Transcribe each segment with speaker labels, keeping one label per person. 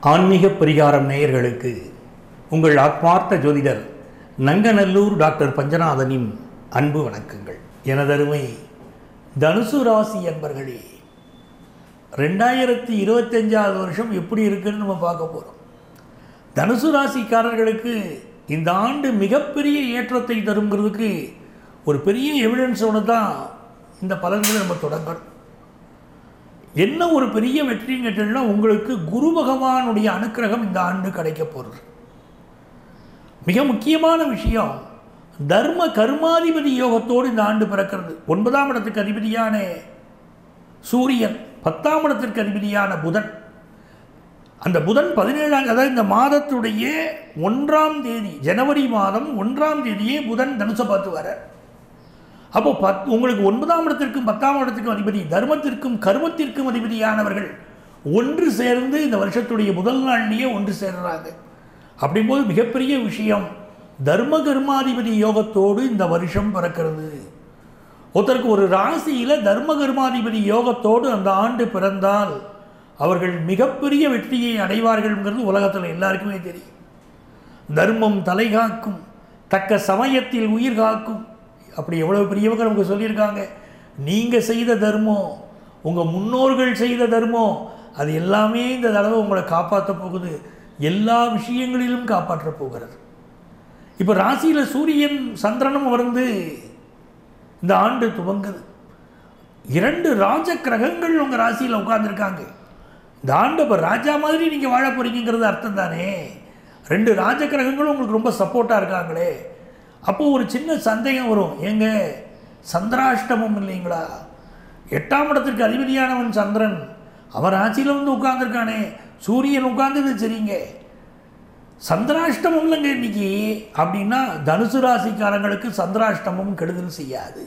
Speaker 1: ஆன்மீக பரிகாரம் நேயர்களுக்கு உங்கள் ஆத்மார்த்த ஜோதிடர் நங்கநல்லூர் டாக்டர் பஞ்சநாதனின் அன்பு வணக்கங்கள். எனதருமை தனுசு ராசி அன்பர்களே, 2025 வருஷம் எப்படி இருக்குன்னு நம்ம பார்க்க போகிறோம். தனுசு ராசிக்காரர்களுக்கு இந்த ஆண்டு மிகப்பெரிய ஏற்றத்தை தருங்கிறதுக்கு ஒரு பெரிய எவிடன்ஸோடு தான் இந்த பலன்களை நம்ம தொடங்கணும். என்ன ஒரு பெரிய வெற்றின்னு கேட்டீங்கன்னா, உங்களுக்கு குரு பகவானுடைய அனுக்கிரகம் இந்த ஆண்டு கிடைக்க போகிறது. மிக முக்கியமான விஷயம், தர்ம கர்மாதிபதி யோகத்தோடு இந்த ஆண்டு பிறக்கிறது. 9ஆம் இடத்துக்கு அதிபதியான சூரியன், 10ஆம் இடத்திற்கு அதிபதியான புதன். அந்த புதன் 17ஆம், அதாவது இந்த மாதத்துடைய 1ஆம் தேதி, ஜனவரி மாதம் 1ஆம் தேதியே புதன் தனுசை பார்த்து வர. அப்போ உங்களுக்கு 9ஆம் இடத்திற்கும் 10ஆம் இடத்திற்கும் அதிபதி, தர்மத்திற்கும் கர்மத்திற்கும் அதிபதியானவர்கள் ஒன்று சேர்ந்து இந்த வருஷத்துடைய முதல் நாள்லேயே ஒன்று சேர்றாங்க. அப்படிங்கும்போது மிகப்பெரிய விஷயம், தர்ம கர்மாதிபதி யோகத்தோடு இந்த வருஷம் பிறக்கிறது. ஒருத்தருக்கு ஒரு ராசியில் தர்ம கர்மாதிபதி யோகத்தோடு அந்த ஆண்டு பிறந்தால் அவர்கள் மிகப்பெரிய வெற்றியை அடைவார்கள்ங்கிறது உலகத்தில் எல்லாருக்குமே தெரியும். தர்மம் தலை காக்கும், தக்க சமயத்தில் உயிர் காக்கும். அப்படி எவ்வளோ பெரியவங்க நமக்கு சொல்லியிருக்காங்க. நீங்கள் செய்த தர்மம், உங்கள் முன்னோர்கள் செய்த தர்மம், அது எல்லாமே இந்த தடவை உங்களை காப்பாற்ற போகுது. எல்லா விஷயங்களிலும் காப்பாற்றப் போகிறது. இப்போ ராசியில் சூரியன் சந்திரனும் வந்து இந்த ஆண்டு துவங்குது. 2 ராஜ கிரகங்கள் உங்கள் ராசியில் உட்கார்ந்துருக்காங்க. இந்த ஆண்டு இப்போ ராஜா மாதிரி நீங்கள் வாழ போகிறீங்கிறது அர்த்தம் தானே. 2 ராஜ கிரகங்களும் உங்களுக்கு ரொம்ப சப்போர்ட்டாக இருக்காங்களே. அப்போது ஒரு சின்ன சந்தேகம் வரும், ஏங்க சந்திராஷ்டமம் இல்லைங்களா? 8ஆம் இடத்திற்கு அதிபதியானவன் சந்திரன், அவன் ராசியில் வந்து உட்கார்ந்துருக்கானே, சூரியன் உட்கார்ந்தது சரிங்க, சந்திராஷ்டமம் இல்லைங்க இன்னைக்கு அப்படின்னா, தனுசு ராசிக்காரங்களுக்கு சந்திராஷ்டமம் கெடுதல் செய்யாது.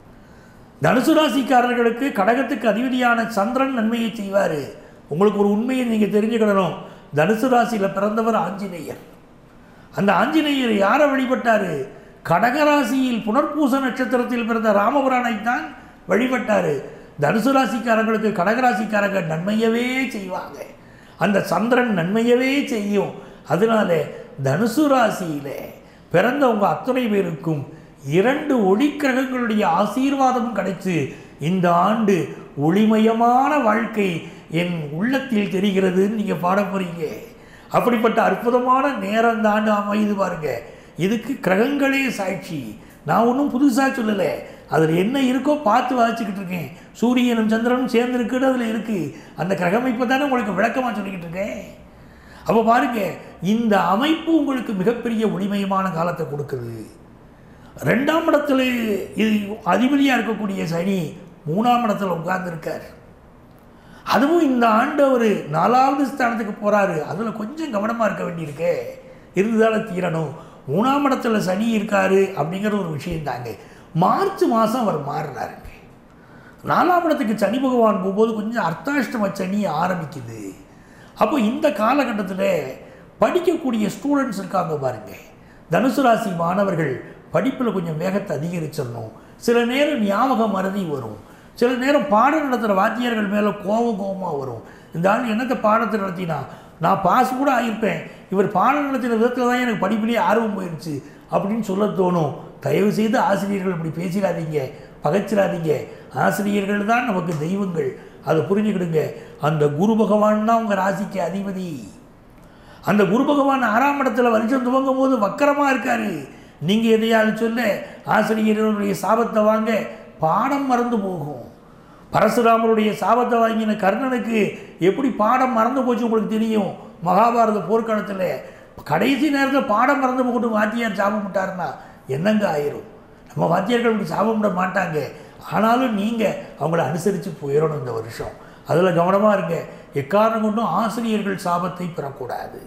Speaker 1: தனுசு ராசிக்காரர்களுக்கு கடகத்துக்கு அதிபதியான சந்திரன் நன்மையை செய்வார். உங்களுக்கு ஒரு உண்மையை நீங்கள் தெரிஞ்சுக்கிடணும். தனுசு ராசியில் பிறந்தவர் ஆஞ்சநேயர். அந்த ஆஞ்சநேயர் யாரை வழிபட்டார்? கடகராசியில் புனர்பூச நட்சத்திரத்தில் பிறந்த ராமபுரானைத்தான் வழிபட்டார். தனுசு ராசிக்காரங்களுக்கு கடகராசிக்காரங்க நன்மையவே செய்வாங்க. அந்த சந்திரன் நன்மையவே செய்யும். அதனால தனுசு ராசியில் பிறந்தவங்க அத்தனை பேருக்கும் 2 ஒளிக்கிரகங்களுடைய ஆசீர்வாதமும் கிடைச்சு இந்த ஆண்டு ஒளிமயமான வாழ்க்கை என் உள்ளத்தில் தெரிகிறதுன்னு நீங்கள் பாட போகிறீங்க. அப்படிப்பட்ட அற்புதமான நேரம் இந்த ஆண்டு அமைது பாருங்க. இதுக்கு கிரகங்களே சாட்சி. நான் ஒன்றும் புதுசாக சொல்லலை. அதில் என்ன இருக்கோ பார்த்து வாசிச்சுக்கிட்டு இருக்கேன். சூரியனும் சந்திரனும் சேர்ந்துருக்குன்னு அதில் இருக்குது. அந்த கிரகமைப்பை தானே உங்களுக்கு விளக்கமாக சொல்லிக்கிட்டு இருக்கேன். அப்போ பாருங்கள், இந்த அமைப்பு உங்களுக்கு மிகப்பெரிய ஒளிமயமான காலத்தை கொடுக்குது. 2ஆம் இடத்துல இது அதிபதியாக இருக்கக்கூடிய சனி 3ஆம் இடத்துல உட்கார்ந்துருக்கார். அதுவும் இந்த ஆண்டு அவர் 4வது ஸ்தானத்துக்கு போகிறாரு. அதில் கொஞ்சம் கவனமாக இருக்க வேண்டியிருக்கு, இருந்துதால தீரணும். 3ஆம் இடத்துல சனி இருக்கார் அப்படிங்கிற ஒரு விஷயம் தாங்க. மார்ச் மாதம் அவர் மாறினாருங்க. 4ஆம் இடத்துக்கு சனி பகவான் போகும்போது கொஞ்சம் அர்த்தாஷ்டம சனி ஆரம்பிக்குது. அப்போ இந்த காலகட்டத்தில் படிக்கக்கூடிய ஸ்டூடெண்ட்ஸ் இருக்காங்க பாருங்க, தனுசு ராசி மாணவர்கள் படிப்பில் கொஞ்சம் வேகத்தை அதிகரிச்சிடணும். சில நேரம் ஞாபக மறதி வரும். சில நேரம் பாடம் நடத்துகிற வாத்தியார்கள் மேலே கோபமாக வரும். இந்த ஆள் என்னத்தை பாடத்தை நடத்தினா நான் பாஸ் கூட ஆகியிருப்பேன், இவர் பாடம் நடத்தின விதத்தில் தான் எனக்கு படிப்பிலேயே ஆர்வம் போயிடுச்சு அப்படின்னு சொல்ல தோணும். தயவு செய்து ஆசிரியர்கள் இப்படி பேசிடாதீங்க, பகைச்சிடாதீங்க. ஆசிரியர்கள் தான் நமக்கு தெய்வங்கள், அதை புரிஞ்சுக்கிடுங்க. அந்த குரு பகவான் தான் உங்கள் ராசிக்கு அதிபதி. அந்த குரு பகவான் 6ஆம் இடத்துல வருஷம் துவங்கும் போது வக்கரமாக இருக்கார். நீங்கள் எதையாவது சொல்ல ஆசிரியர்களுடைய சாபத்தை வாங்க பாடம் மறந்து போகும். பரசுராமருடைய சாபத்தை வாங்கின கர்ணனுக்கு எப்படி பாடம் மறந்து போச்சு உங்களுக்கு தெரியும். மகாபாரத போர்க்களத்தில் கடைசி நேரத்தில் பாடம் மறந்து போட்டு வாத்தியார் சாபம் விட்டாருன்னா என்னங்க ஆயிரும்? நம்ம வாத்தியார்கள் இப்படி சாபம் விட மாட்டாங்க. ஆனாலும் நீங்கள் அவங்கள அனுசரித்து போயிடணும் இந்த வருஷம். அதில் கவனமாக இருங்க. எக்காரணம் கொண்டும் ஆசிரியர்கள் சாபத்தை பெறக்கூடாது.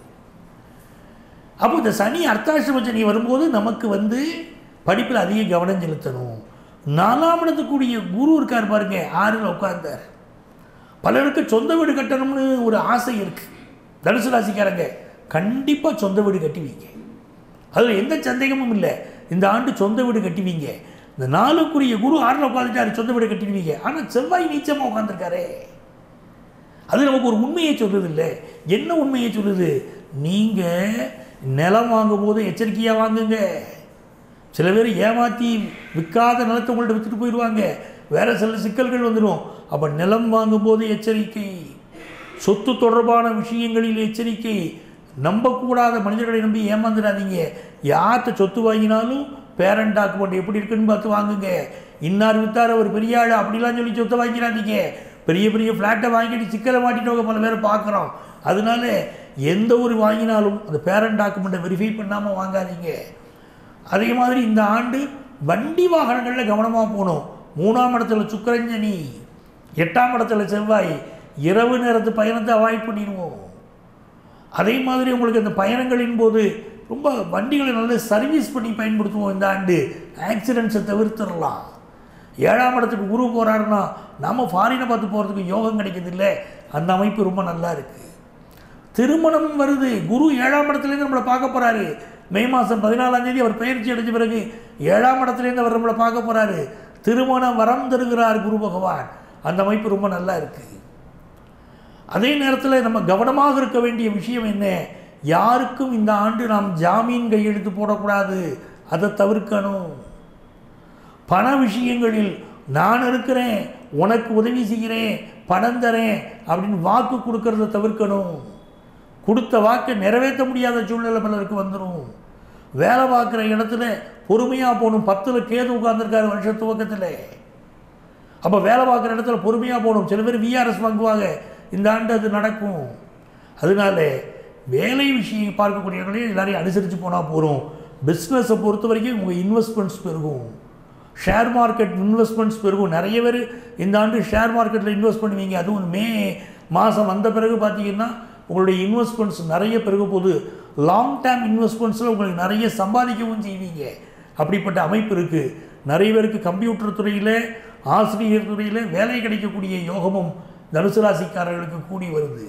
Speaker 1: அப்போ இந்த சனி அர்த்தாஷ்டம சனி வரும்போது நமக்கு வந்து படிப்பில் அதிக கவனம் செலுத்தணும். 4ஆம் இடத்துக்குரிய குரு இருக்கார் பாருங்க, 6ல் உட்கார்ந்தார். பலருக்கு சொந்த வீடு கட்டணும்னு ஒரு ஆசை இருக்குது. தனுசு ராசிக்காரங்க கண்டிப்பாக சொந்த வீடு கட்டுவீங்க, அதில் எந்த சந்தேகமும் இல்லை. இந்த ஆண்டு சொந்த வீடு கட்டுவீங்க. இந்த 4க்குரிய குரு 6ல் உட்காந்துட்டாரு, சொந்த வீடு கட்டிடுவீங்க. ஆனால் செவ்வாய் நீச்சமாக உட்காந்துருக்காரே. அது நமக்கு ஒரு உண்மையை சொல்லுது இல்லை. என்ன உண்மையை சொல்லுது? நீங்கள் நிலம் வாங்கும்போது எச்சரிக்கையாக வாங்குங்க. சில பேர் ஏமாற்றி விற்காத நிலத்தை உங்கள்கிட்ட விற்றுட்டு போயிடுவாங்க, வேறு சில சிக்கல்கள் வந்துடும். அப்போ நிலம் வாங்கும்போது எச்சரிக்கை, சொத்து தொடர்பான விஷயங்களில் எச்சரிக்கை. நம்பக்கூடாத மனிதர்களை நம்பி ஏமாந்துடாதீங்க. யார்கிட்ட சொத்து வாங்கினாலும் பேரண்ட் டாக்குமெண்ட் எப்படி இருக்குன்னு பார்த்து வாங்குங்க. இன்னார் வித்தார் ஒரு பெரிய ஆள் அப்படிலாம் சொல்லி சொத்தை வாங்கிடாதீங்க. பெரிய பெரிய ஃப்ளாட்டை வாங்கிட்டு சிக்கலை மாட்டிட்டவங்க பல பேரை பார்க்குறோம். அதனால எந்த ஒரு வாங்கினாலும் அந்த பேரண்ட் டாக்குமெண்ட்டை வெரிஃபை பண்ணாமல் வாங்காதீங்க. அதே மாதிரி இந்த ஆண்டு வண்டி வாகனங்களில் கவனமாக போகணும். 3ஆம் இடத்துல சுக்கிரஞ்சனி, 8ஆம் இடத்துல செவ்வாய். இரவு நேரத்து பயணத்தை அவாய்ட் பண்ணிடுவோம். அதே மாதிரி உங்களுக்கு அந்த பயணங்களின் போது ரொம்ப வண்டிகளை நல்லா சர்வீஸ் பண்ணி பயன்படுத்துவோம். இந்த ஆண்டு ஆக்சிடென்ட்ஸை தவிர்த்துடலாம். 7ஆம் இடத்துக்கு குரு போகிறாருன்னா நாம் ஃபாரினை பார்த்து போகிறதுக்கு யோகம் கிடைக்கிது இல்லை. அந்த அமைப்பு ரொம்ப நல்லா இருக்குது. திருமணம் வருது. குரு 7ஆம் இடத்துலேருந்து நம்மளை பார்க்க போகிறாரு. மே மாதம் 14ஆம் தேதி அவர் பயிற்சி அடைஞ்ச பிறகு 7ஆம் இடத்துலேருந்து அவர் நம்மளை பார்க்க போகிறாரு. திருமண வரம் தருகிறார் குரு பகவான். அந்த அமைப்பு ரொம்ப நல்லா இருக்குது. அதே நேரத்தில் நம்ம கவனமாக இருக்க வேண்டிய விஷயம் என்ன? யாருக்கும் இந்த ஆண்டு நாம் ஜாமீன் கையெழுத்து போடக்கூடாது. அதை தவிர்க்கணும். பண விஷயங்களில் நான் இருக்கிறேன், உனக்கு உதவி செய்கிறேன், பணம் தரேன் அப்படின்னு வாக்கு கொடுக்கறத தவிர்க்கணும். கொடுத்த வாக்கை நிறைவேற்ற முடியாத சூழ்நிலை பலருக்கு வந்துடும். வேலை பார்க்குற இடத்துல பொறுமையாக போகணும். 10ல் கேது உட்கார்ந்துருக்காரு வருஷ துவக்கத்தில். அப்போ வேலை பார்க்குற இடத்துல பொறுமையாக போகணும். சில பேர் விஆர்எஸ் வாங்குவாங்க. இந்த ஆண்டு அது நடக்கும். அதனால வேலை விஷயம் பார்க்கக்கூடியவர்களே எல்லாரையும் அனுசரித்து போனால் போகிறோம். பிஸ்னஸை பொறுத்த வரைக்கும் உங்கள் இன்வெஸ்ட்மெண்ட்ஸ் பெருகும். ஷேர் மார்க்கெட் இன்வெஸ்ட்மெண்ட்ஸ் பெருகும். நிறைய பேர் இந்த ஆண்டு ஷேர் மார்க்கெட்டில் இன்வெஸ்ட் பண்ணுவீங்க. அதுவும் மே மாதம் வந்த பிறகு பார்த்தீங்கன்னா உங்களுடைய இன்வெஸ்ட்மெண்ட்ஸ் நிறைய பெருக போது. லாங் டேர்ம் இன்வெஸ்ட்மெண்ட்ஸில் உங்களுக்கு நிறைய சம்பாதிக்கவும் செய்வீங்க. அப்படிப்பட்ட அமைப்பு இருக்குது. நிறைய பேருக்கு கம்ப்யூட்டர் துறையில், ஆசிரியர் துறையில் வேலை கிடைக்கக்கூடிய யோகமும் தனுசு ராசிக்காரர்களுக்கு கூடி வருது.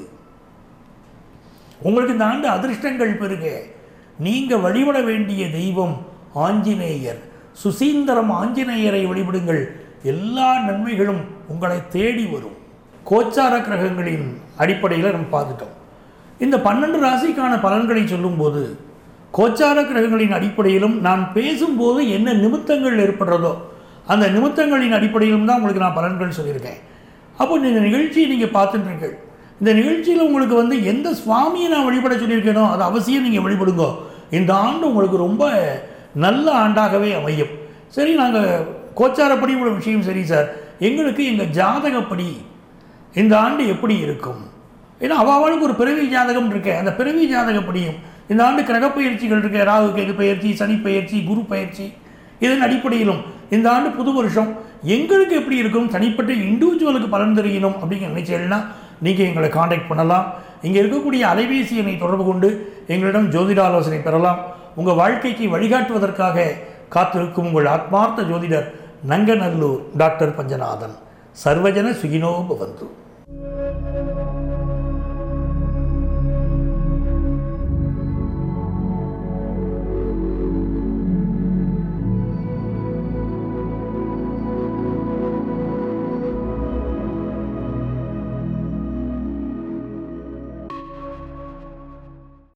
Speaker 1: உங்களுக்கு இந்த ஆண்டு அதிர்ஷ்டங்கள் பெருக. நீங்கள் வழிபட வேண்டிய தெய்வம் ஆஞ்சநேயர். சுசீந்திரம் ஆஞ்சநேயரை வழிபடுங்கள். எல்லா நன்மைகளும் உங்களை தேடி வரும். கோச்சார கிரகங்களின் அடிப்படையில் நம்ம பார்த்துட்டோம். இந்த 12 ராசிக்கான பலன்களை சொல்லும்போது கோச்சார கிரகங்களின் அடிப்படையிலும் நான் பேசும்போது என்ன நிமித்தங்கள் ஏற்படுறதோ அந்த நிமித்தங்களின் அடிப்படையிலும் தான் உங்களுக்கு நான் பலன்கள் சொல்லியிருக்கேன். அப்போ இந்த நிகழ்ச்சியை நீங்கள் பார்த்துட்டுருங்கள். இந்த நிகழ்ச்சியில் உங்களுக்கு எந்த சுவாமியை நான் வழிபட சொல்லியிருக்கேனோ அதை அவசியம் நீங்கள் வழிபடுங்க. இந்த ஆண்டு உங்களுக்கு ரொம்ப நல்ல ஆண்டாகவே அமையும். சரி, நாங்கள் கோச்சாரப்படி உள்ள விஷயம் சரி சார், எங்களுக்கு எங்கள் ஜாதகப்படி இந்த ஆண்டு எப்படி இருக்கும்? ஏன்னா அவளுக்கு ஒரு பிறவி ஜாதகம் இருக்கேன். அந்த பிறவி ஜாதகப்படியும் இந்த ஆண்டு கிரகப்பயிற்சிகள் இருக்க, ராகு கேது பயிற்சி, சனி பயிற்சி, குரு பயிற்சி, இதன் அடிப்படையிலும் இந்த ஆண்டு புது வருஷம் எங்களுக்கு எப்படி இருக்கும், தனிப்பட்ட இண்டிவிஜுவலுக்கு பலன் தெரியணும் அப்படின்னு நினைச்சீங்கன்னா நீங்கள் எங்களை காண்டாக்ட் பண்ணலாம். இங்கே இருக்கக்கூடிய அலைபேசி எண்ணை தொடர்பு கொண்டு எங்களிடம் ஜோதிட ஆலோசனை பெறலாம். உங்கள் வாழ்க்கைக்கு வழிகாட்டுவதற்காக காத்திருக்கும் உங்கள் ஆத்மார்த்த ஜோதிடர் நங்கநல்லூர் டாக்டர் பஞ்சநாதன். சர்வஜன சுகினோ பவந்து.